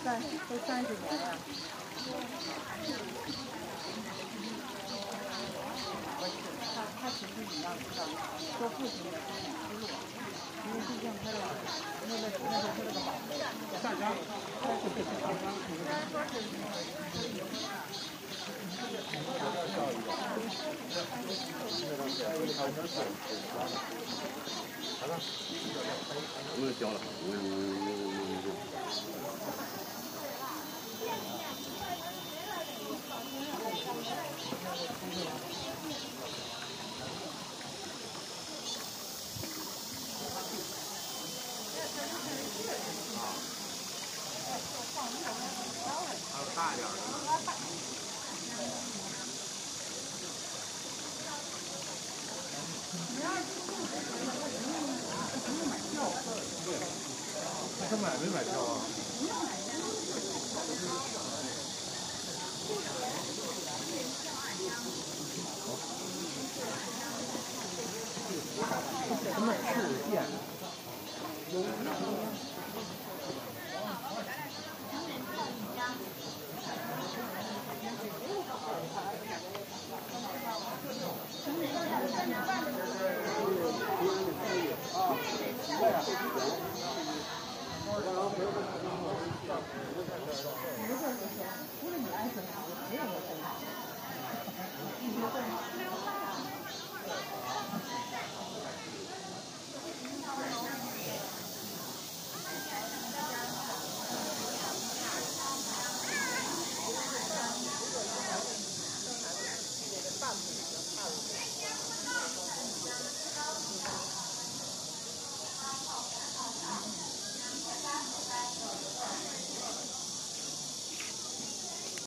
30年了。他其实你要知道，做父亲的是很失落，因为毕竟他的那是他的个宝贝。 大家，我也交了，还有大一点的。他买没买票啊？什么事件？ 除了你安全，没有